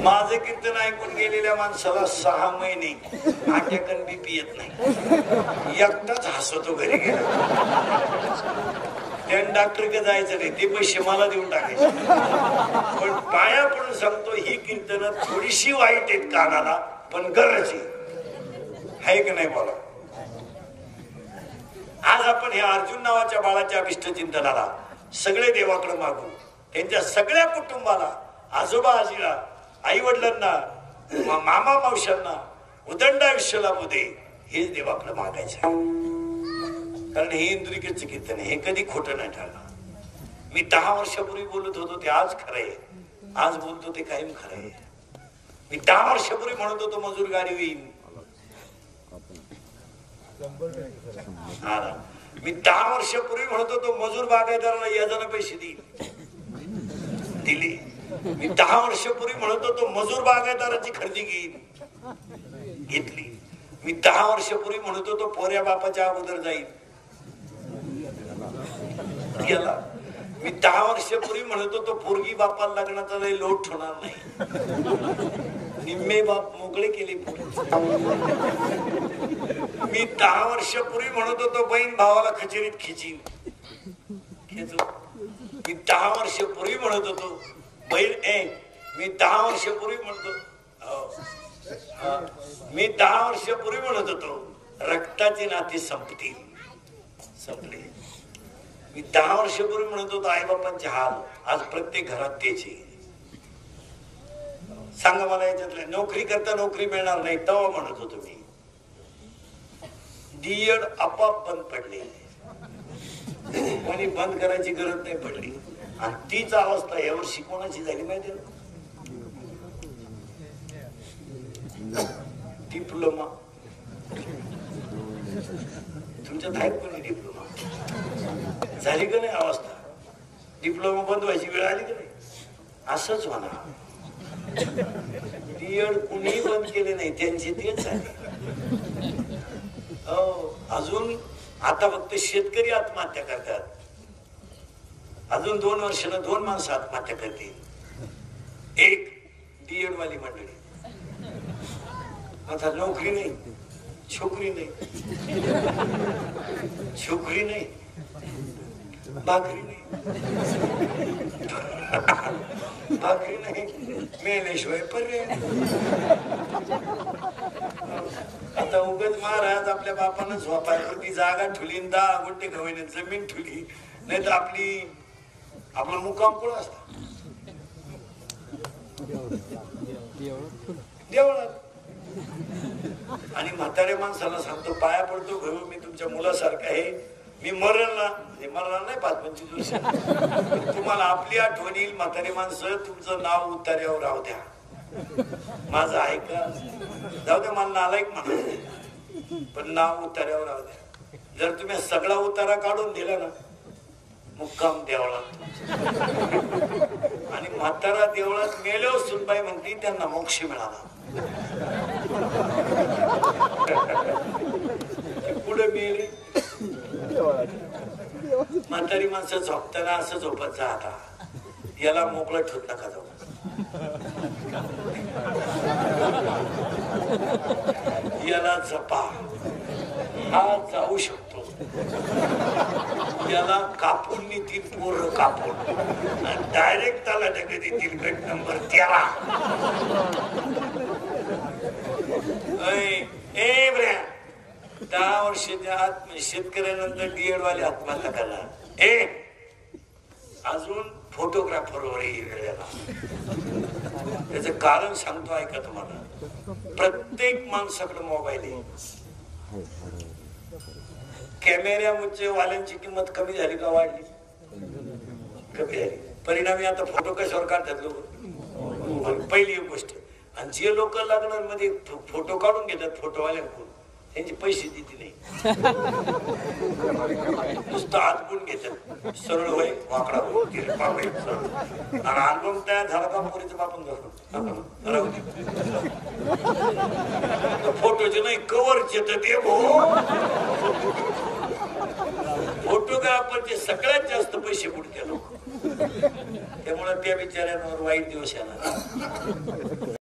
माझं कीर्तन ऐकून गेलेल्या माणसाला 6 महिने आट्याकन बीपी येत नाही, एकटाच हसतो घरी गेला. त्यानं डॉक्टरकडे जायचं नाही, ते पैसे मला देऊन टाकायचे. पण पाया पडून सांगतो, ही कीर्तन थोडीशी वाईट आहेत कानाला, पण गरज आहे का नाही बोला. आज आपण ह्या अर्जुन नावाच्या बाळाच्या अभिष्ट चिंतनाला सगळे देवाकडे मागू. त्यांच्या सगळ्या कुटुंबाला, आजोबा आजीला, आई वडिलांना, मामा मावशांना उदंड आयुष्य लाभू दे, हेच देवाकडे मागायचं. कारण हे इंद्रिकेचं कीर्तन, हे कधी खोटं नाही ठरलं. मी 10 वर्षापूर्वी बोलत होतो ते आज खरं आहे, आज बोलतो ते कायम खरं आहे. मी 10 वर्षापूर्वी म्हणत होतो मजूर गाडी होईल, मी 10 वर्षापूर्वी म्हणत होतो मजूर बागायतदाराला याजाने पैसे देईल, दिली. मी 10 वर्षापूर्वी म्हणत होतो मजूर बागायतदाराची खरेदी घेईल, घेतली. मी 10 वर्षापूर्वी म्हणत होतो पोऱ्या बापाच्या अगोदर जाईल, गेला. मी 10 वर्षापूर्वी म्हणत होतो पोरगी बापाला लग्नाचा लय लोट होणार नाही, निम्मे बाप मोकळे केले. मी 10 वर्षापूर्वी म्हणत होतो बहीण भावाला खचेरीत खिचीन, मी 10 वर्षापूर्वी म्हणत होतो बहीण मी 10 वर्षापूर्वी म्हणतो मी 10 वर्षापूर्वी म्हणत होतो रक्ताची नाती संपतील, संपले. मी 10 वर्षापूर्वी म्हणत होतो आई बापांचे हाल, आज प्रत्येक घरात तेच आहे. सांगा मला याच्यातल्या नोकरी करता नोकरी मिळणार नाही तेव्हा म्हणत होतो मी. डीएड आपाप बंद पडली, कोणी बंद करायची गरज नाही पडली. आणि तीच अवस्था यावर्षी कोणाची झाली माहिती आहे? डिप्लोमा. तुमच्यात आहे कोणी डिप्लोमा? झाली का नाही अवस्था? डिप्लोमा बंद व्हायची वेळ आली का नाही? असंच होणार. डीएड कुणीही बंद केले नाही, त्यांचे तेच झाले. अजून आता फक्त शेतकरी आत्महत्या करतात, अजून 2 वर्षाला 2 माणसं आत्महत्या करतील. एक डीएड वाली मंडळी. आता नोकरी नाही, छोकरी नाही, छोकरी नाही, भाकरी नाही, भाकरी नाही, मेल्याशिवाय पर्याय. आता उगाच महाराज आपल्या बापानं झोपायवरती जागा ठुली, 10 गुंठे गव्हाने जमीन ठुली, नाही तर आपला मुक्काम कुठं असता? देवळात. आणि म्हाताऱ्या माणसाला सांगतो, पाया पडतो घेऊ, मी तुमच्या मुलासारखा आहे, मी मरण ना, मरणार नाही 5-25 वर्ष, तुम्हाला आपली आठवण येईल. म्हातारी माणसं तुमचं नाव उतार्यावर राहू द्या, माझं ऐका, जाऊ द्या मला नालायक म्हणा, पण नाव उतार्यावर राहू द्या. जर तुम्ही सगळा उतारा काढून दिला ना, मुक्काम देवळात. आणि म्हातारा देवळात मेल्यावर सुनबाई म्हणते त्यांना मोक्ष मिळाला. पुढे मेले. म्हातारी माणसं झोपताना असं झोपत जा, आता याला मोकळं ठेवत नका जाऊ, याला जपा, हा जाऊ शकतो, याला कापून नेतील पोरं कापून, डायरेक्ट त्याला ढगे देतील गट नंबर 13. ए ब्र्या 10 वर्षाच्या आत शेतकऱ्यानंतर डीएड वाले आत्महत्या करणार. अजून फोटोग्राफरवर वेळेला त्याच कारण सांगतो, ऐका तुम्हाला. प्रत्येक माणसाकडे मोबाईल आहे. कॅमेऱ्यामध्ये वाल्यांची किंमत कमी झाली का वाढली? कमी झाली. परिणामी आता फोटो कशावर काढतात लोक? पहिली एक गोष्ट. आणि जे लोक लग्नांमध्ये फोटो काढून घेतात फोटोवाल्यांकडून, त्यांचे पैसे देते नाही, नुसतं हातकून घेतात. सरळ होय वाकडा होय, आणि अल्बम तयार झाला का पोरीचं बापून जातो फोटोचे नाही कव्हरचे तर ते फोटोग्राफरचे सगळ्यात जास्त पैसे बुडते लोक. त्यामुळे त्या बिचाऱ्यांवर वाईट दिवस आला.